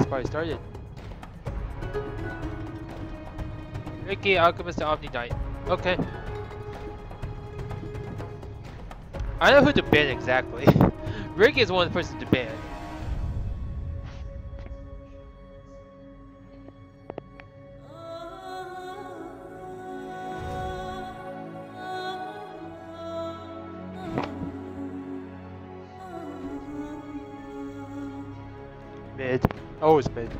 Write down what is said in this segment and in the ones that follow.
probably started. Ricky, Alchemist, Omni Knight. Okay. I know who to ban exactly. Ricky is one person to ban. Mid. Always mid.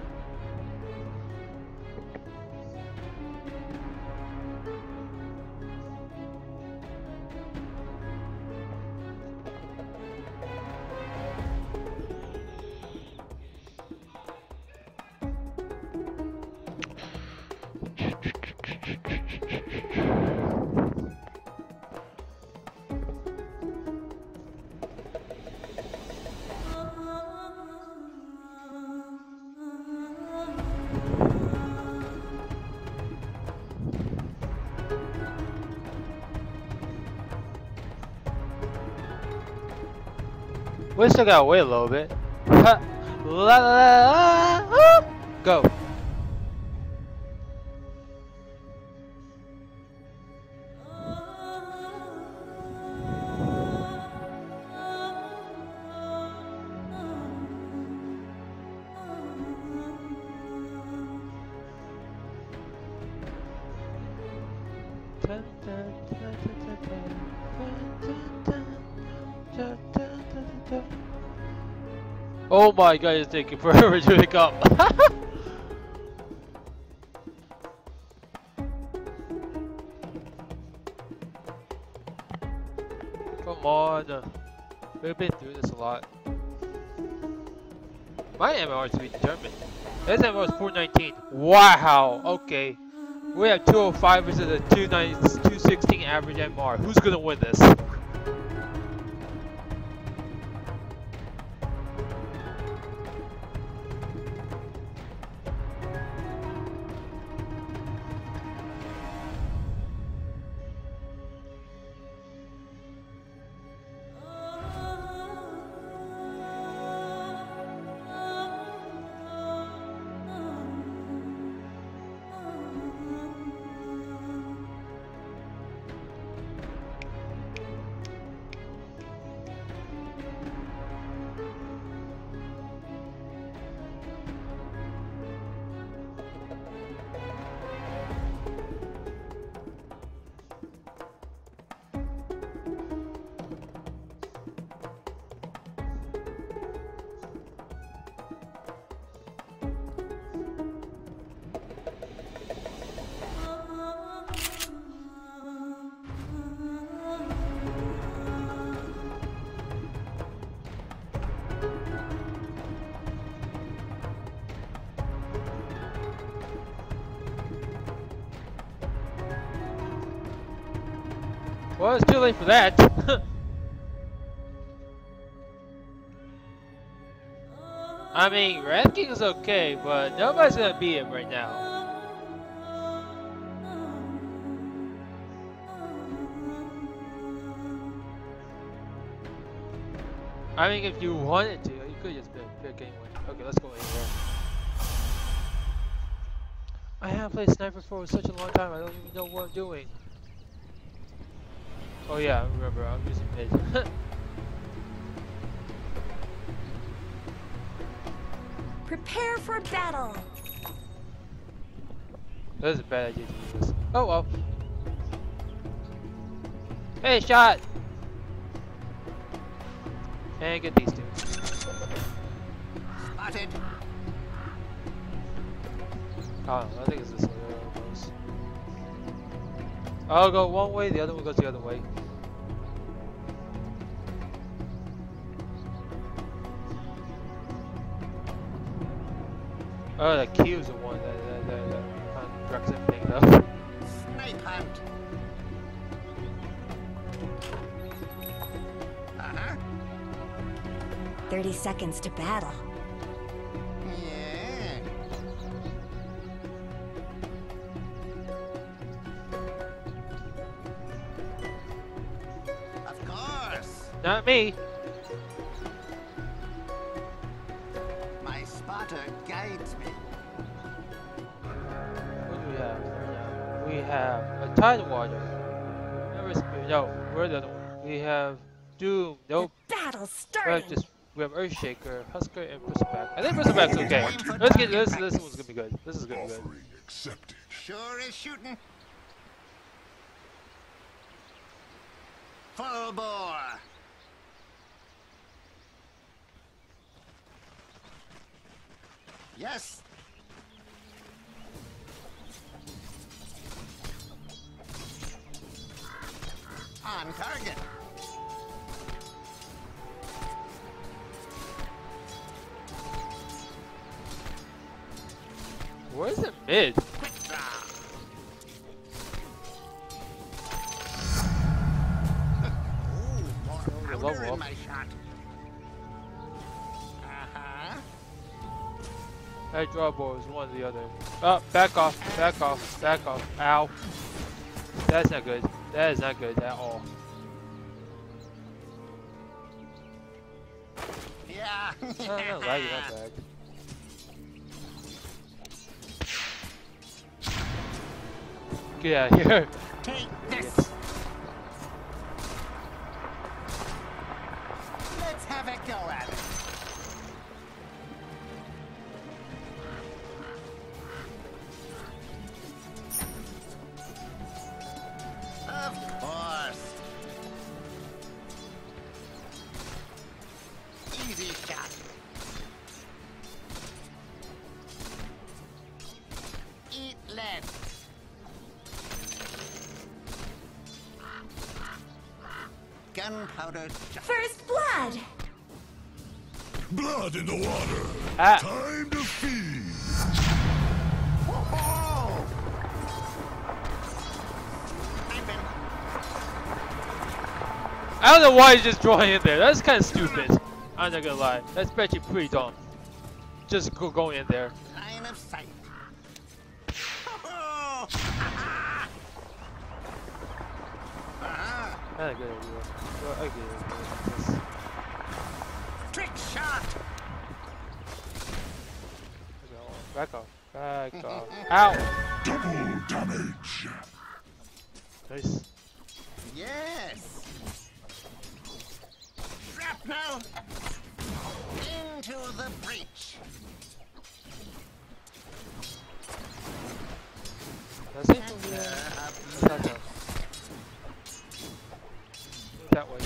We still gotta wait a little bit. Ha! La la la! Go! Oh my god, it's taking forever to wake up. Come on. We've been through this a lot. My MMR is to be determined. His MMR is 419. Wow, okay. We have 205 versus a 216 average MMR. Who's gonna win this? Well, it's too late for that. I mean, Red King is okay, but nobody's gonna beat him right now. I mean, if you wanted to, you could just pick anyone. Okay, let's go in there. I haven't played Sniper for such a long time, I don't even know what I'm doing. Oh yeah, I remember, I'm using mid. Prepare for battle! That is a bad idea to do this. Oh well. Hey, shot! And get these two. Spotted! I think it's this way almost. I'll go one way, the other one goes the other way. Oh, the Q is the one that wrecks everything though. Snipe hunt! 30 seconds to battle. Yeah. Of course. Not me. My spotter guides have a Tidewater. Never no, where's the other one? We have Doom. Nope. The battle's We have starting. we have Earthshaker, Husker, and Bristleback. I think Bristleback's okay. Let's get this. This one's gonna be good. This is gonna be good. Offering accepted. Sure is shooting. Full bore. Yes. On target. Where's the mid? Quick draw. Ooh, more level powder in up. my shot. Uh-huh. That draw ball is one or the other. Oh, back off, back off, back off. Ow. That's not good. That is not good at all. Yeah. No, not laggy, not bad. Get out of here. Take this. Let's have a go at it. Of course. Easy shot. Eat lead. Gunpowder. First blood. Blood in the water. Ah. Time to feed. Whoa! I don't know why he's just drawing in there. That's kind of stupid. I'm not gonna lie. That's actually pretty dumb. Just go in there. Line of sight. Not a good idea. Well, I get it. Trick shot. Back off. Back off. Ow! Double damage. Nice. Yes. Shrapnel. Into the breach. That's it? That's not that way.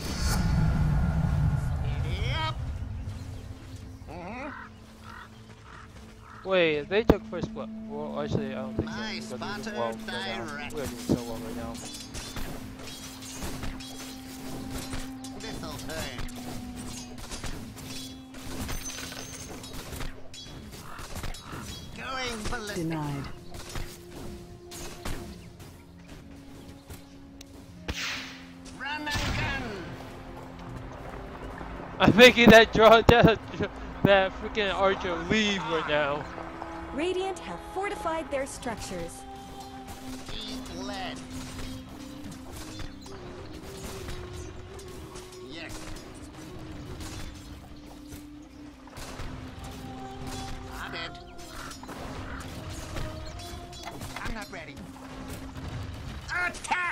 Yep. Mm-hmm. Wait, they took first blood. Well, actually, I don't think My so. Because spotter we're doing well right now. direct. We're doing so well right now. This'll turn. Going ballistic. Denied. Run and gun. I'm making that that freaking archer leave right now. Radiant have fortified their structures. Eat lead. Yes. I'm dead. I'm not ready. Attack!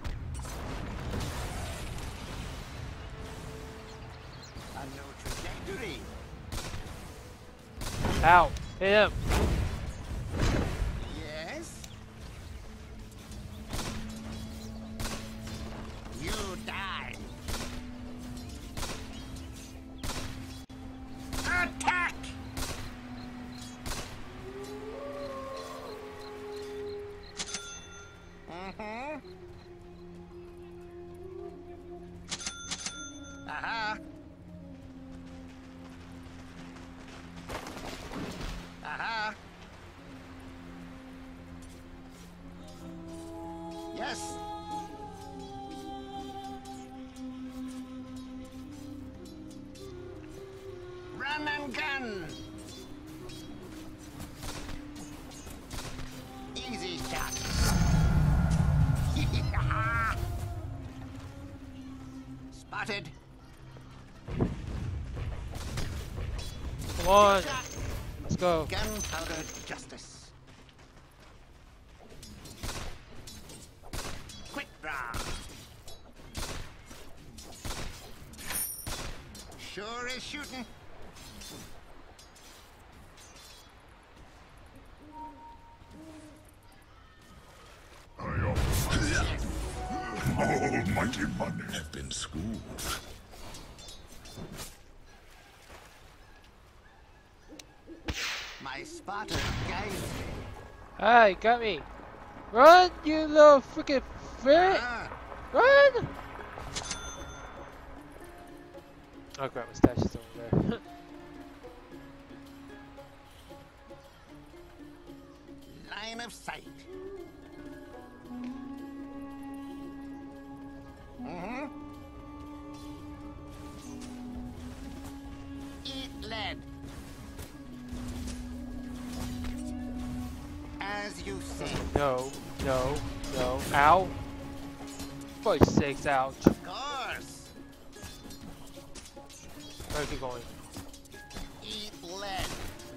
A no trajectory. Ow! Hit him! Yes. You die. Attack! Mm-hmm. Aha. Aha. Yes. Run and gun. Easy shot. Spotted. Come on! Shot. Let's go. Gunpowder justice. sure is shooting. Almighty money have been schooled. My spotter guides me. Hey, got me. Run, you little freaking frick! Ah, Run! Oh crap, my stash is over there. line of sight. Mm-hmm. Eat lead. As you say. No, no, no. Ow. For Christ's sakes, ouch. Of course. Where are you going? Eat lead.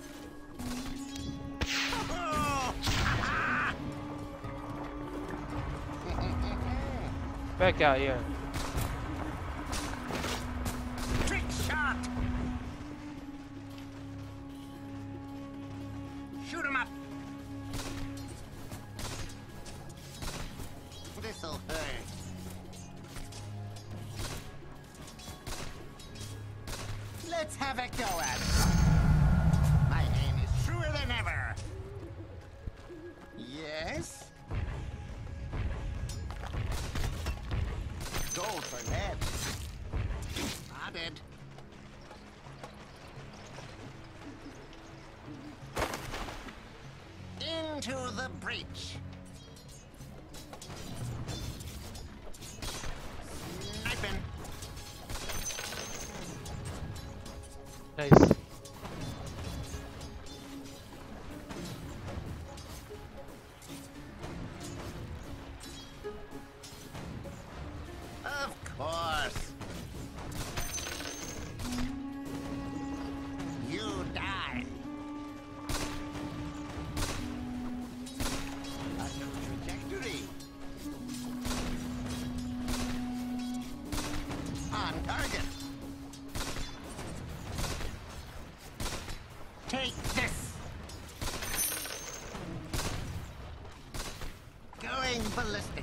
Oh! Back out here. Trick shot. Shoot him up. This'll hurt. Let's have a go at it. My aim is truer than ever. Yes? Gold for lead. Spotted. Into the breach. Sniping. Nice. Of course. You die. A new trajectory. On target. Take this. Going ballistic.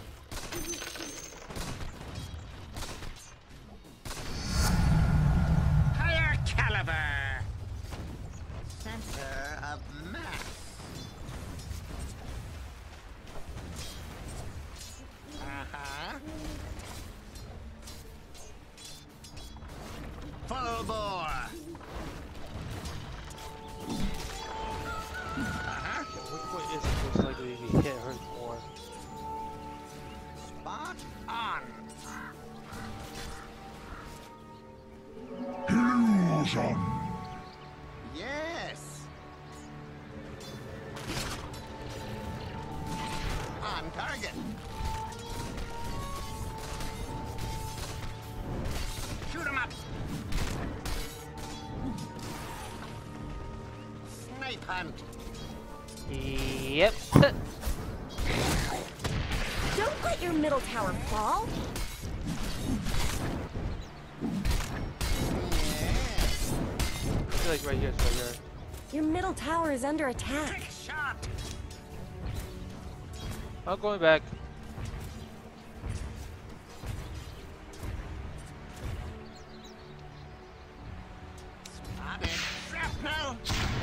Higher caliber. Center of mass. Uh-huh. Full bore. Uh-huh. Which point is it most likely to get hurt more? Spot on. Illusion. Yes. On target. Shoot him up. Snipe hunt. Yep. Don't let your middle tower fall. Yes. I feel like right here is right here. Your middle tower is under Trick attack. shot. I'm going back. Spotted. Shrapnel.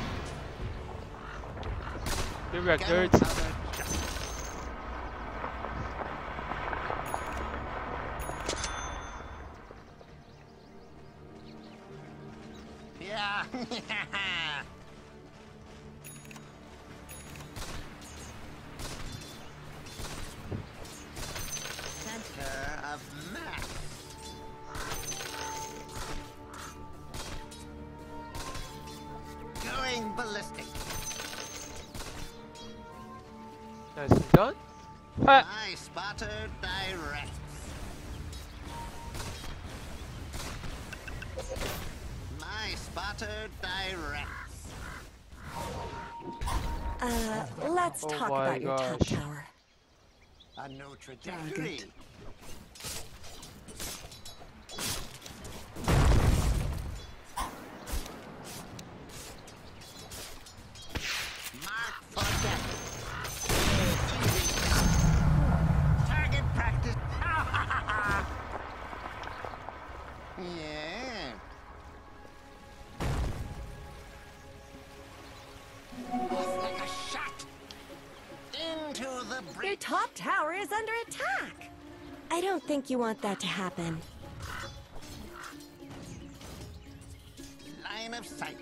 Be back, Gunpowder nerds. shot. Yeah. Center of mass. Going ballistic. Nicely done. Ha! My spotter directs. My spotter directs. Let's Oh talk my about your top gosh. tower. A new trajectory. tower is under attack. I don't think you want that to happen. Line of sight.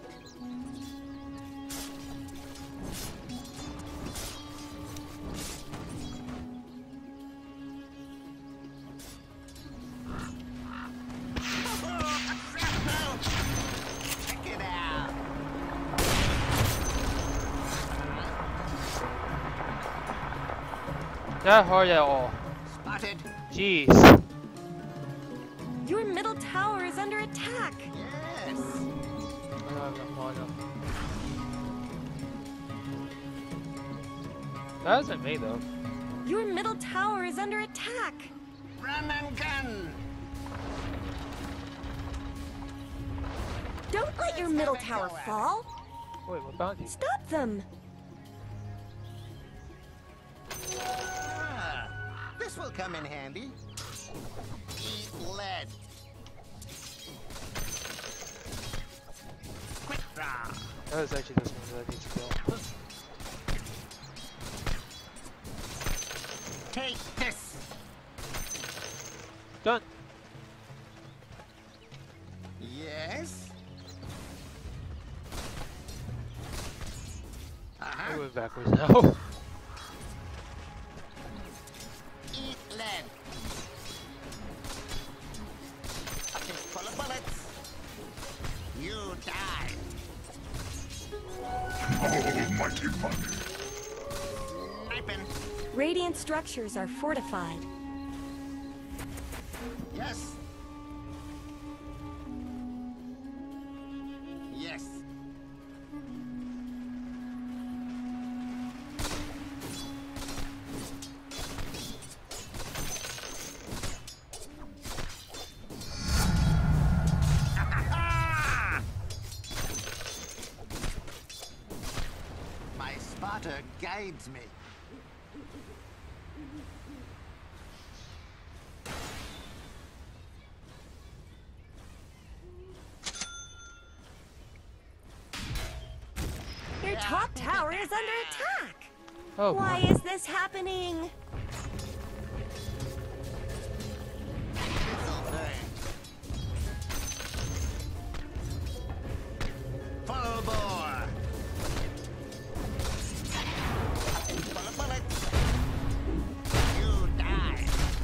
Check it out. Not hard at all. Spotted. Jeez. Your middle tower is under attack. Yes. That wasn't me though. Your middle tower is under attack. Run and gun. Don't let your middle tower fall. Wait, what bounty? Stop them. Ah, this will come in handy. Eat lead. Quick draw. That was actually this one that I need to go. Take this. Done. Yes. I went backwards now. Eat lead. A fist full of bullets. You die. Almighty money. Sniping. Radiant structures are fortified. Yes. Yes. My spotter guides me. Your top tower is under attack. Oh. Why is this happening? This'll burn. Full bore. Full of bullets. You die.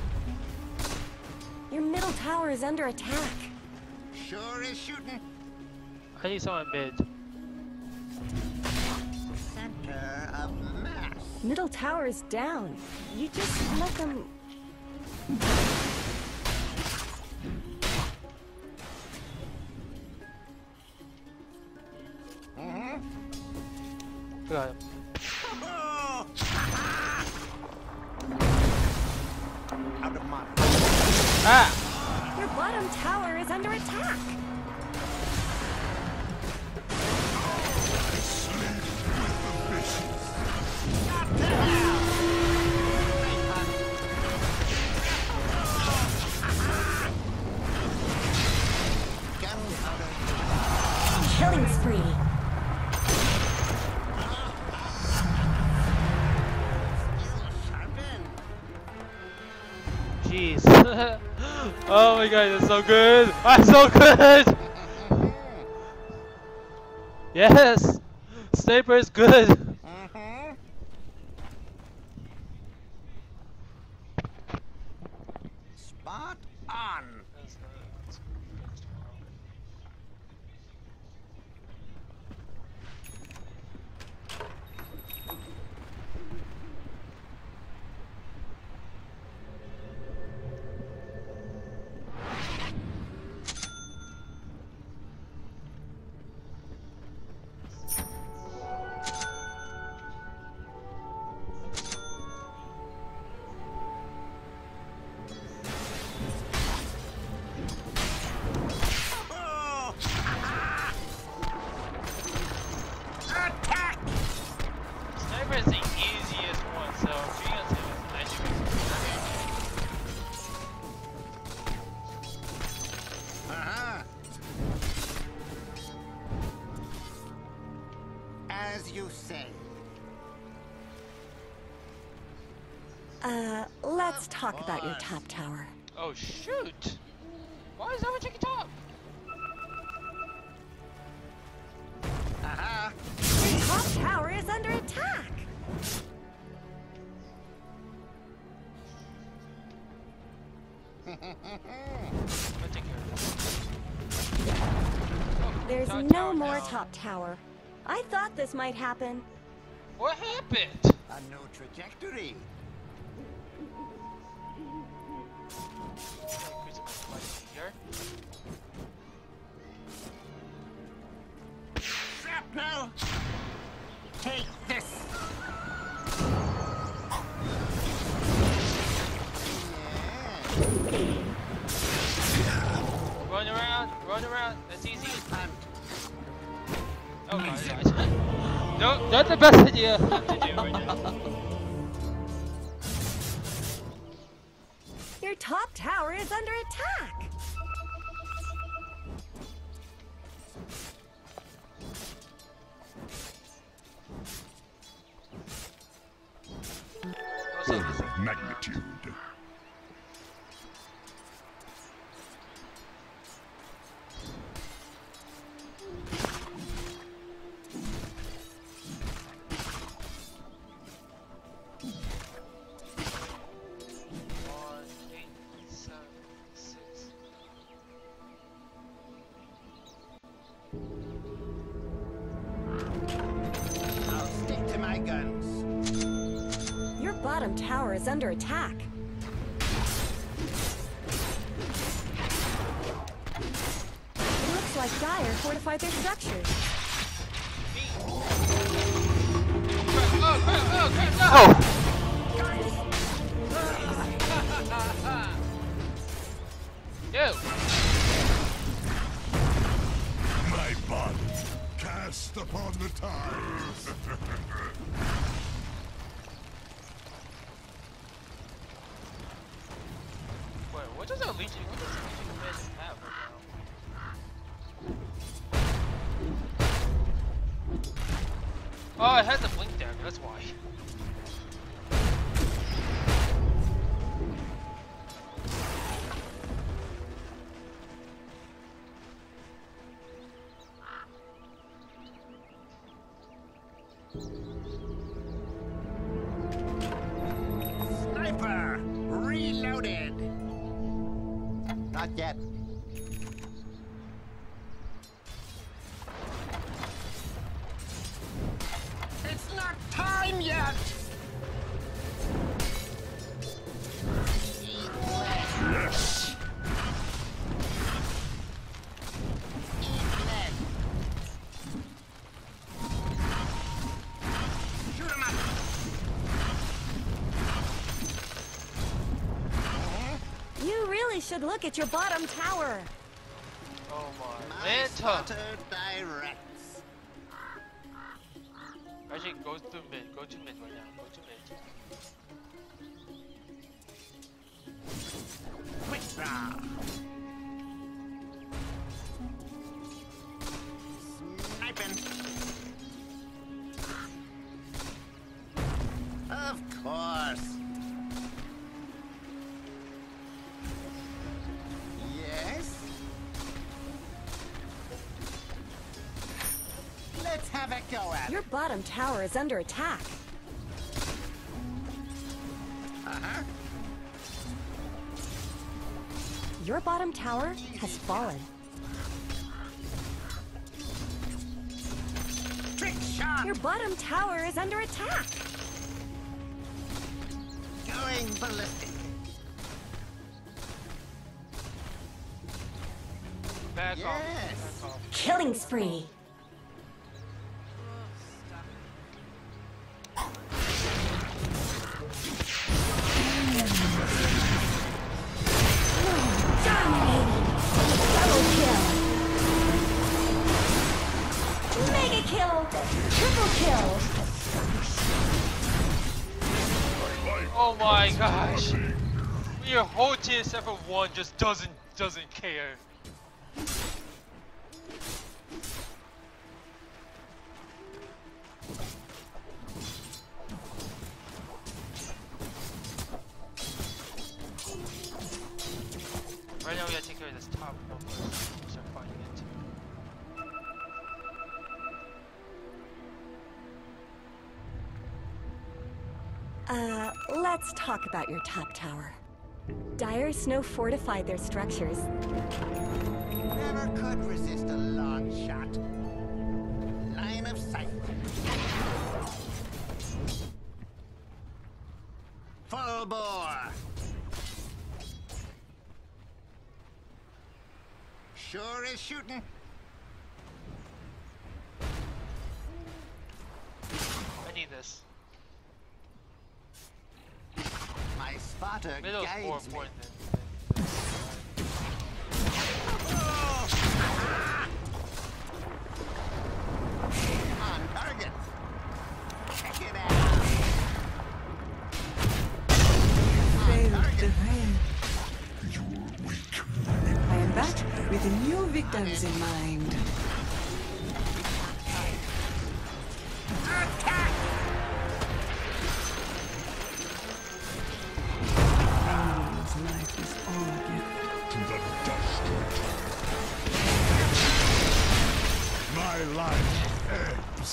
Your middle tower is under attack. Sure is shooting. I need someone mid. Center of mass. Middle tower is down. You just let them... Got him. Out of money. Ah! Your bottom tower is under attack. Killing spree. Jeez. Oh my god, that's so good! I'm so good! Yes! Sniper is good! Spot on. Attack! Sniper is the easiest one, so if you guys have a magic. As you say. Let's talk about your top tower. Oh shoot! Why is that what you can top? Aha! Your top tower is under attack. I'm gonna take care of this. There's Top no tower more down. top tower. I thought this might happen. What happened? A new trajectory. Increase my life here. Shrapnel! Take this! Run around, that's easy. And Oh my gosh. No, not the best idea to do right now. Your top tower is under attack. Order of magnitude. I'll stick to my guns. Your bottom tower is under attack. It looks like Dire fortified their structures. Oh! Ew! My body cast upon the tides. Wait, what does that leeching command have right now? Oh, it has a blink dagger, that's why. Sniper! Reloaded! Not yet. It's not time yet! Yes. Eat lead. Shoot 'em up! You really should look at your bottom tower. Oh my. My Manta! spotted directs. Actually, go to mid. Go to mid right now. Go to mid. Quick draw. Sniping. Of course. Yes. Let's have a go at Your it. bottom tower is under attack. Uh-huh. Your bottom tower has fallen. Trick shot. Your bottom tower is under attack. Going ballistic. Back off. Yes. Back off. Killing spree. Dominating. Double kill. Mega kill. Triple kill. Oh my gosh! Your whole team except for one just doesn't care. Right now we gotta take care of this top one first. Start fighting it. Let's talk about your top tower. Dire Snow fortified their structures. Never could resist a long shot. Line of sight. Full bore. Sure is shooting. I need this. My spotter Middle is more guides me. important than On target. Check it out. Failed the rain. You're weak. I am back with new victims in mind. Attack! Anyone's life is all a gift. To the dust. My life ebbs.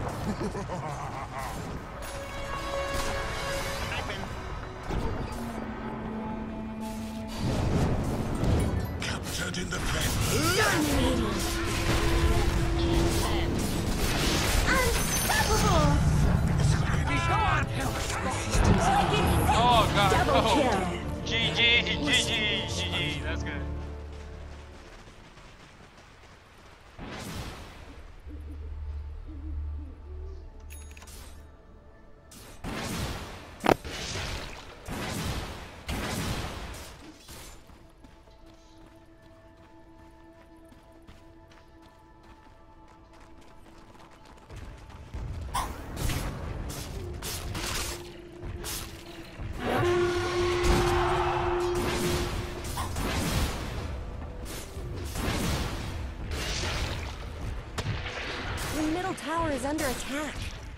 Open. Captured in the pen. Dominating! Unstoppable! oh god, Double oh. kill! GG, GG, GG, that's good. The middle tower is under attack.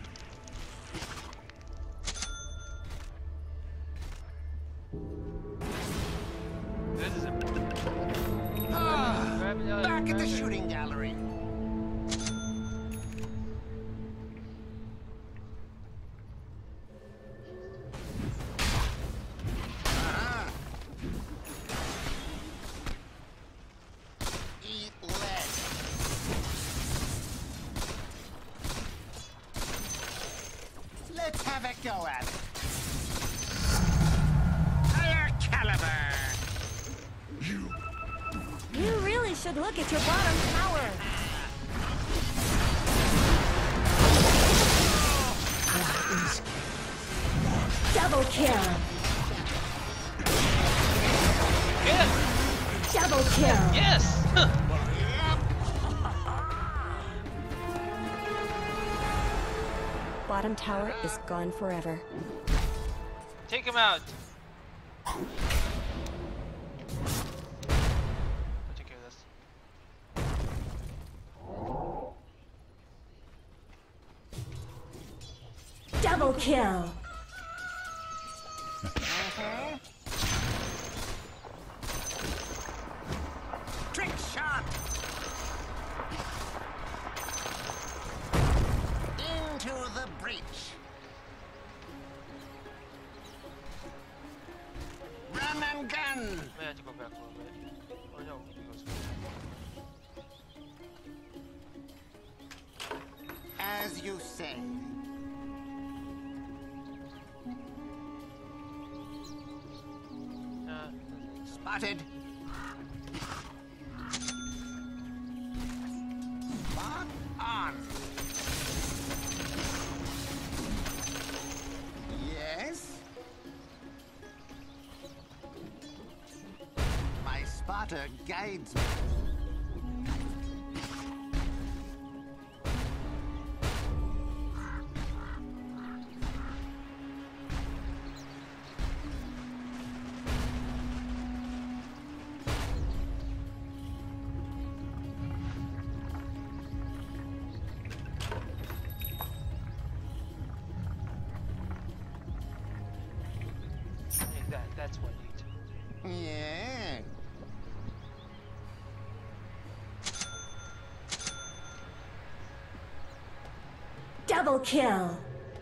This is Back at the shooting gallery. Eat lead. Let's have a go at it. Higher caliber. You really should look at your bottom tower. Double kill! Yes! Double kill! Yes! Bottom tower is gone forever. Take him out. I'll take care of this. Double kill! Trick shot. Into the breach. Run and gun. May have to go back a little bit. Or no, he goes back. As you say. Spotted. Spot on. Yes. My spotter guides me. That's what I need. Yeah. Double kill.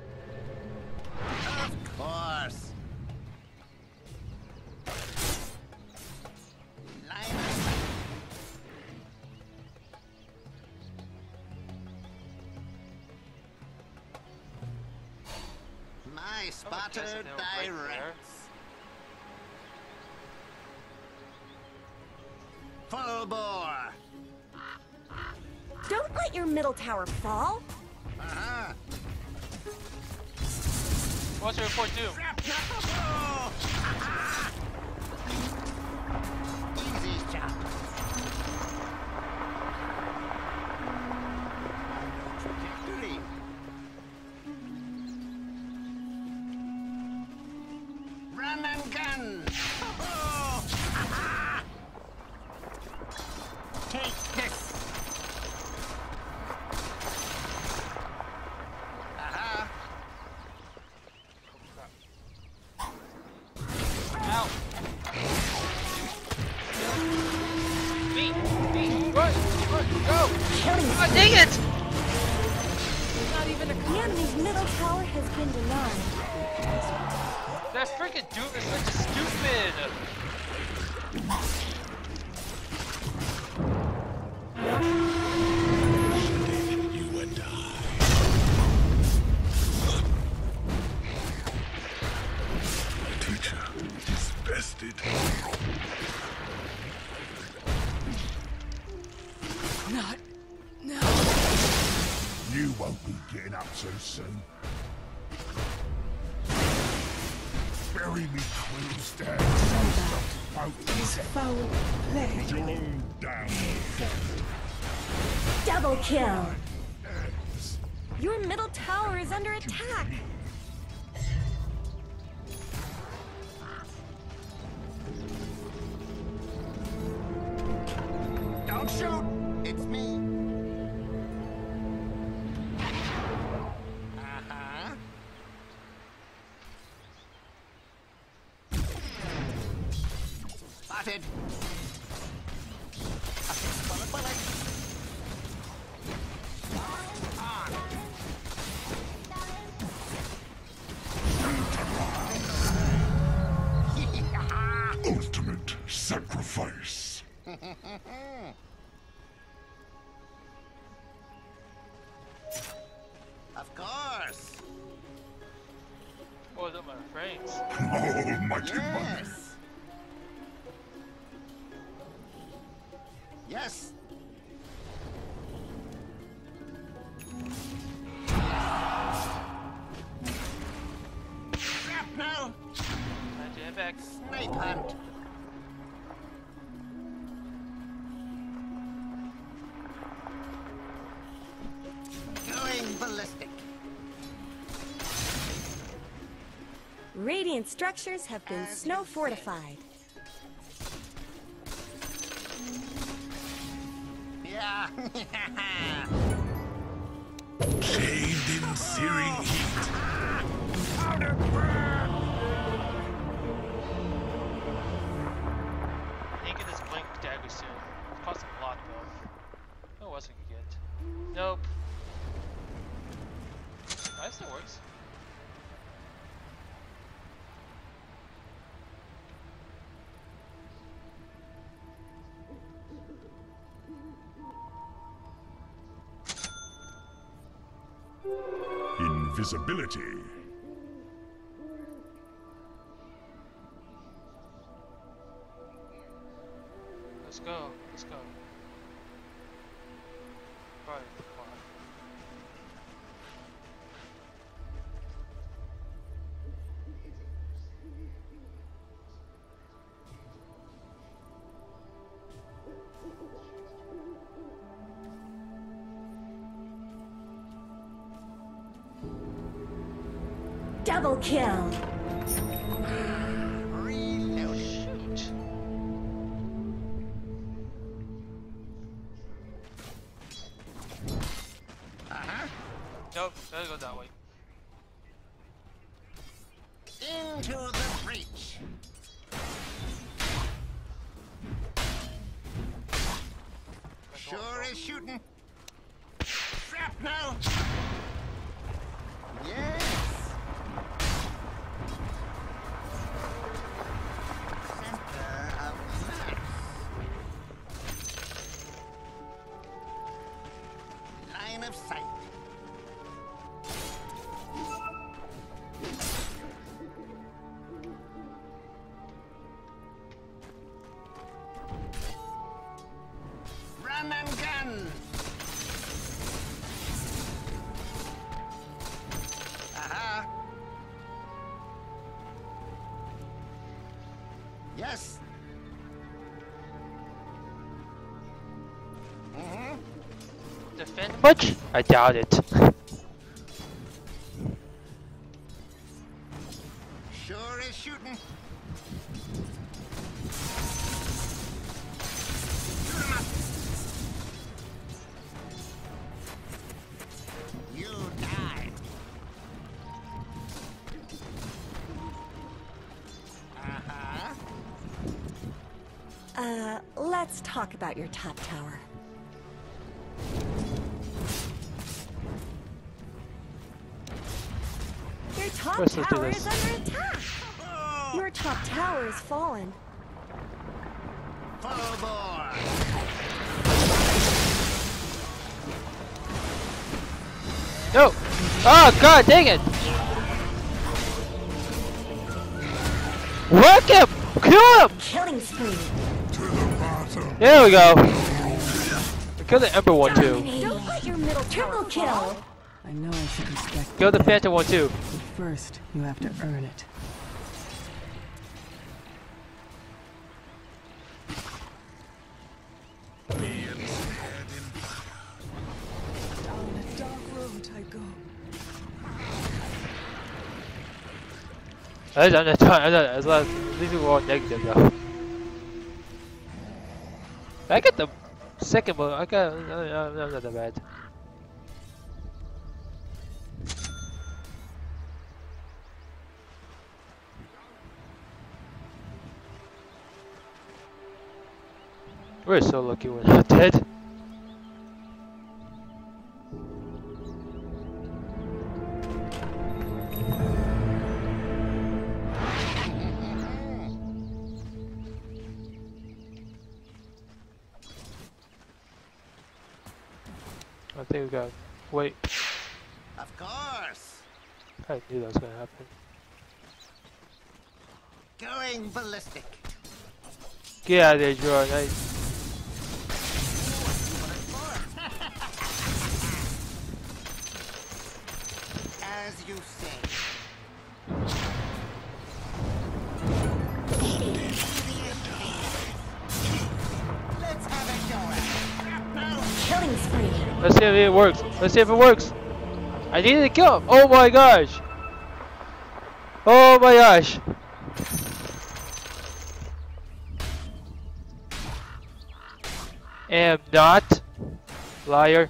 Of course. Line of sight. My spotter guessing they were right there. directs. Full bore. Don't let your middle tower fall. Uh-huh. What's your report do? Easy shot. Trajectory. Run and gun. Take this. Aha. Ow! Me! Run! Go! Killing Ah, dang it! Not even a the enemy's middle tower has been denied. That freaking Doom is such a stupid! You and I. My teacher is bested. Not now. You won't be getting up so soon. Bury me close down. This foul play. You're all down. Double kill. Your middle tower is under attack. Don't shoot! It's me. Uh-huh. Spotted. Bullet, bullet. On. Ultimate sacrifice. Of course. Oh, those are my frames. Almighty money. Yes. Yes. Shrapnel. Time to head back. Snipe hunt. Going ballistic. Radiant structures have been As snow you say. fortified. Yeah. Chained in searing heat. I ain't get this blink dagger soon. It's costing a lot though. What else I can get? Nope. Oh, that still works. Invisibility. Let's go. Let's go. Probably the quad. Double kill. Reloading. Shoot. Uh-huh. Nope, gotta go that way. Into the breach. Sure is shooting. Shrapnel. Yes. Defend much? I doubt it. Sure is shooting. Shoot 'em up. You died. Let's talk about your top tower. Your top Let's do tower this. is under attack. Your top tower is fallen. Full bore. No! Oh god dang it! Work him! Kill him! Killing spree. There we go. Kill the Ember one too. Don't let your middle triple kill. I know I should respect Kill the you, Phantom one too. but first, you have to earn it. Down a dark road I go. At least we were all negative though. I get the second one. I got not that bad. We're so lucky we're not dead. I think we got. Wait. Of course. I knew that was gonna happen. Going ballistic. Get out of there, Jordan. As you say. Let's have a go at it. Killing spree. Let's see if it works. Let's see if it works. I needed to kill him. Oh my gosh. Oh my gosh. Am not. Liar.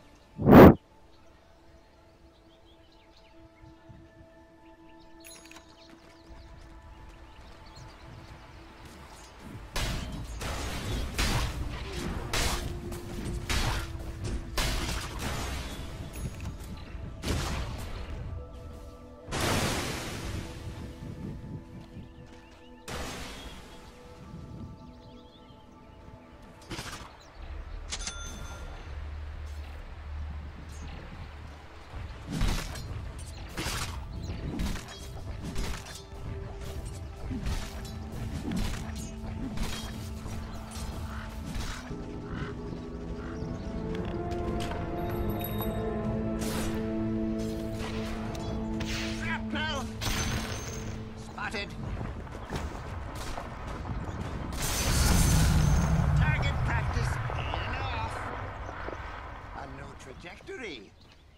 Shrapnel. Spotted. Target practice in off. A new trajectory.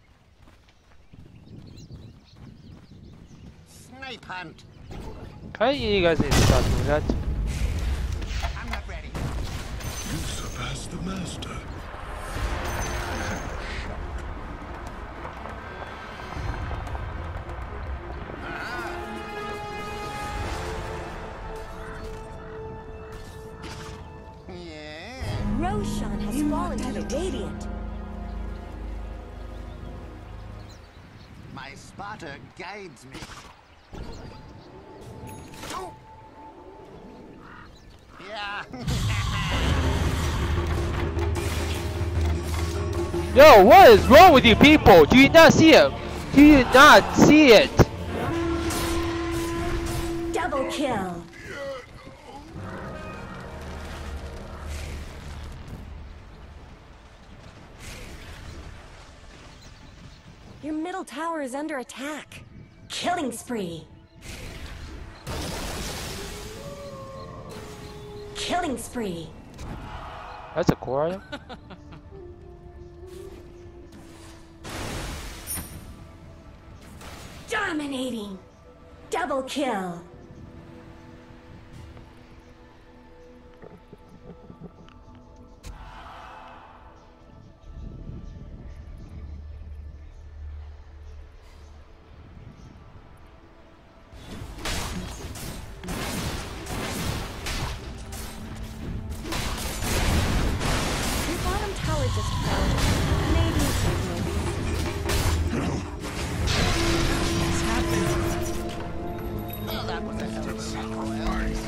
Snipe hunt. Kind of you guys need to stop doing that. I'm not ready. You surpassed the master. Yeah. Roshan has fallen to the Radiant. My spotter guides me. Oh. Yeah. Yo, what is wrong with you people? Do you not see it? Do you not see it? Double kill. Your middle tower is under attack. Killing spree. killing spree. That's a core item? Dominating. Double kill. Your bottom tower just fell. Maybe Oh, that was a hell of a sacrifice.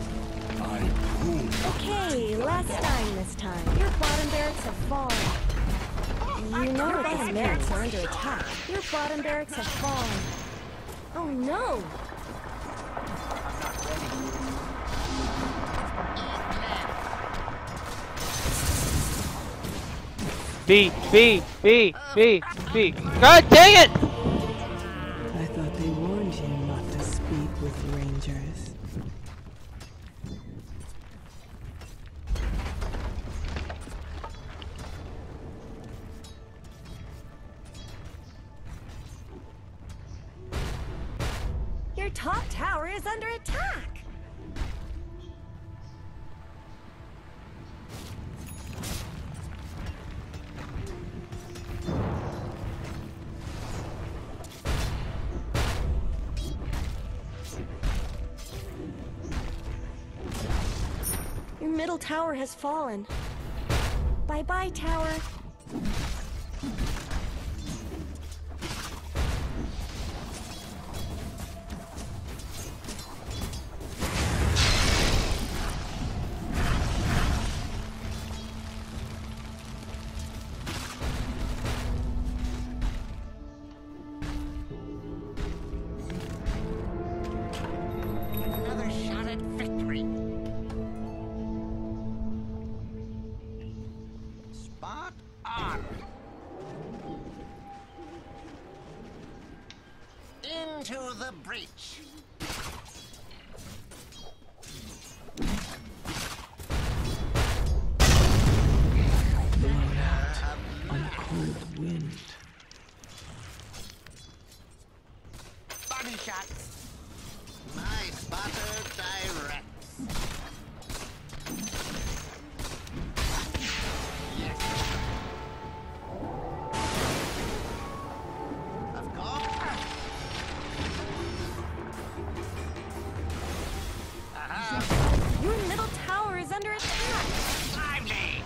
okay, last time this time. Your bottom barracks have fallen. You know your bottom barracks are under attack. Your bottom barracks have fallen. Oh no! B, B, B, B, B. God dang it! I thought they warned you not to speak with rangers. Your top tower is under attack. Your middle tower has fallen. Bye-bye, tower. Another shot at victory. Spot on. Into the breach. Blown out on a cold wind. Body shot. My spotter directs. Yes. Of course. Your middle tower is under attack. Lively.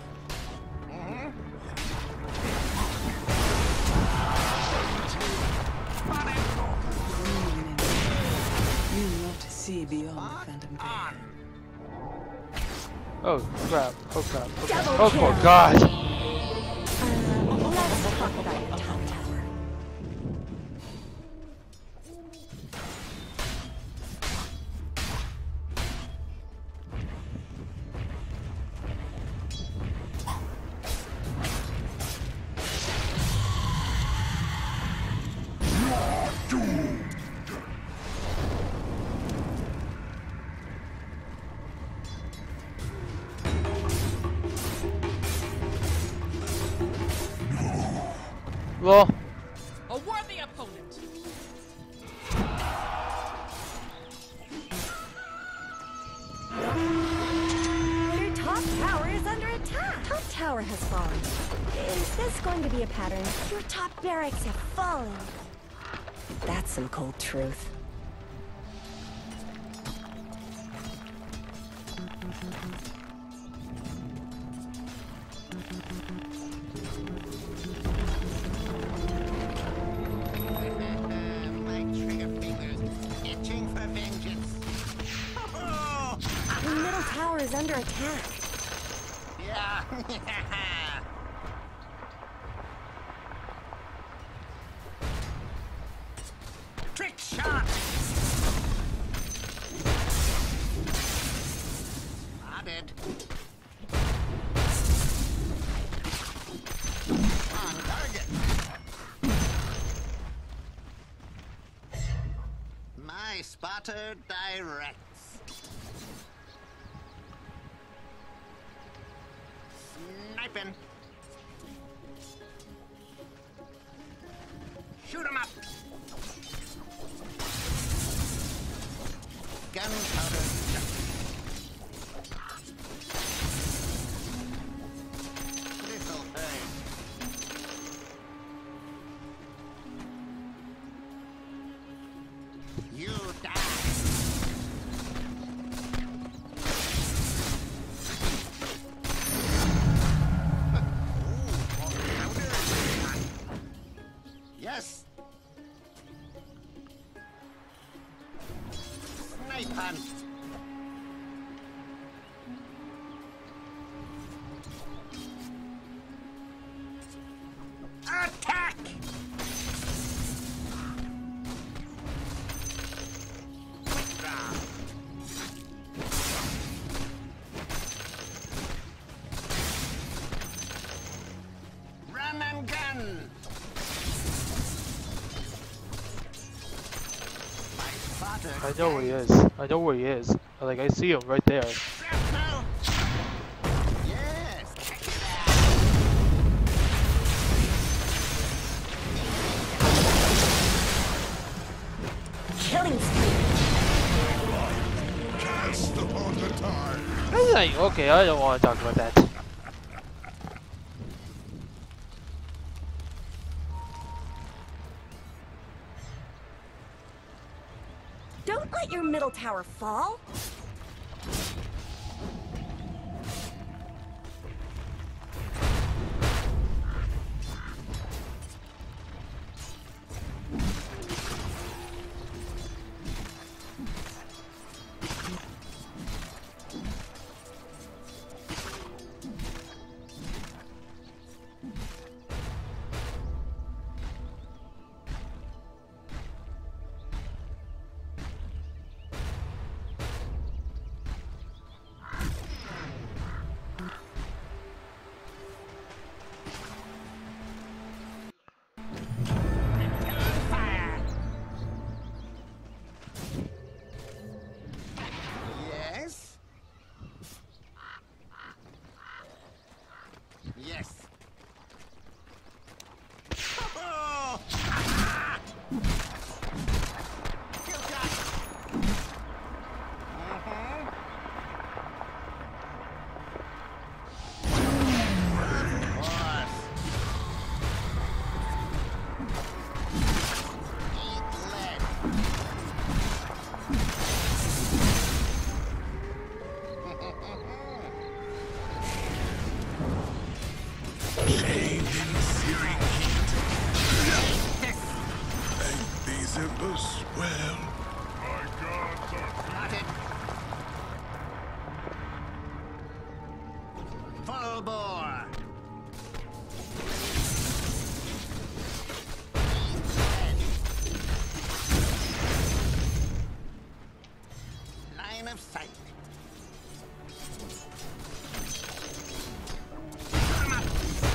You love to see beyond the phantom veil. Oh crap, oh crap, oh crap. Double Oh kill. my god! Let's talk about your top tower. Well, A worthy opponent. Your top tower is under attack. Top tower has fallen. Is this going to be a pattern? Your top barracks have fallen. That's some cold truth. My trigger fingers itching for vengeance. Oh, Your middle tower is under attack. yeah. Trick shot. Spotted. On target. My spotter directs. sleeping. Shoot 'em up. Gunpowder. This'll hurt. You die. Yes. Snipe hunt. Attack! Quick draw. Run and gun. I know where he is. I know where he is. Like, I see him right there. Shrapnel. Yes, check it out. Killing spree. Cast upon the tide. I was like, okay, I don't want to talk about that. Don't let your middle tower fall. Yes. Yes. Oh! Kill shot. Of course. Eat lead. Shade in searing heat. Ain't these embers well? My gods are Got it. Full bore. Line of sight. Come up.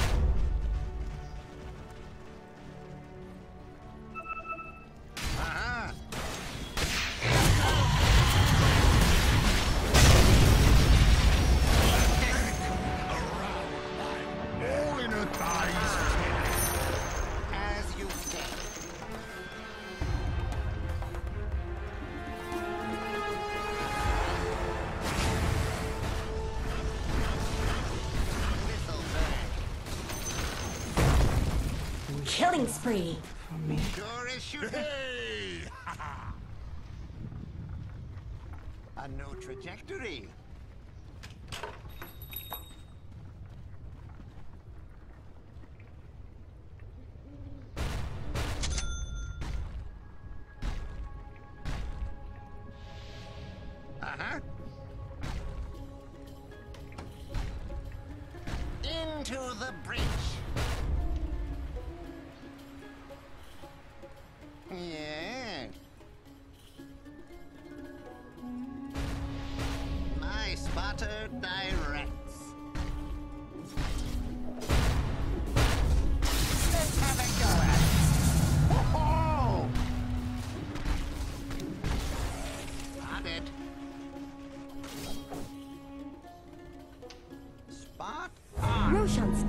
Uh-huh. all in a day's As you say. This'll burn. Killing spree. For me. Sure as shooting. Hey! A new trajectory. Uh-huh. Into the breach. Yeah. My spotter directs. Let's have a go at it. Whoa! Spotted. Spot on. Roshan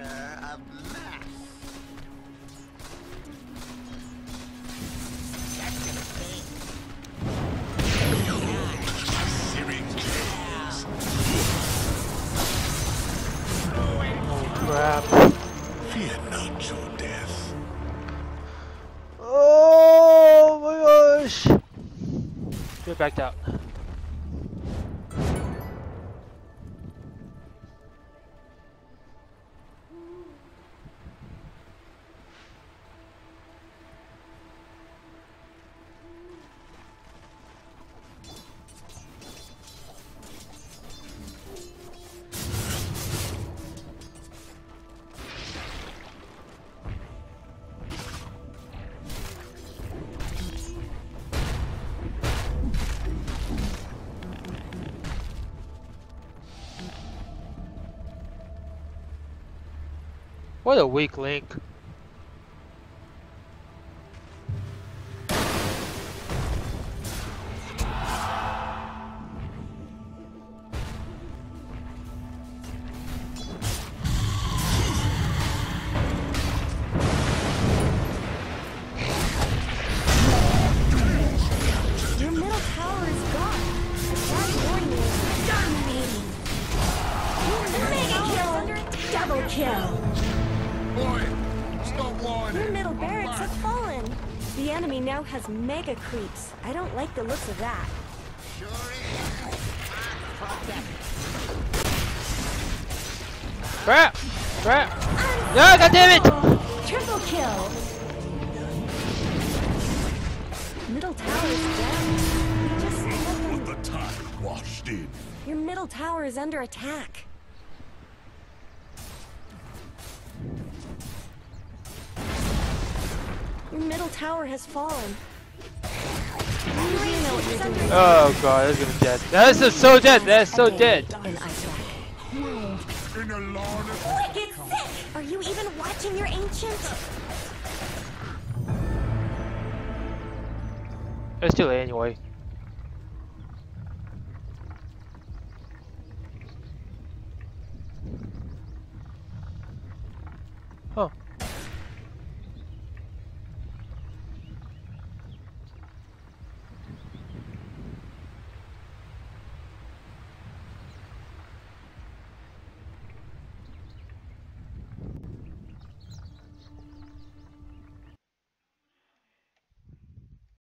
a mess. That's gonna sting. Oh crap. Fear not your death. Oh my gosh. Get backed out. What a weak link. Your middle tower is gone. That warning is dominating. Mega kill under attack. Double kill. Boy, stop whining. Your middle barracks have fallen. The enemy now has mega creeps. I don't like the looks of that. Sure is. Protect. Crap! Crap! No, God damn it! Triple kill. Middle tower is down. You just let them- The tide washed in. Your middle tower is under attack. Your middle tower has fallen. Oh god, that's gonna be dead. That is so dead. That is so dead. An ice rack. In a line of Wicked sick! Are you even watching your ancient? It's too late anyway.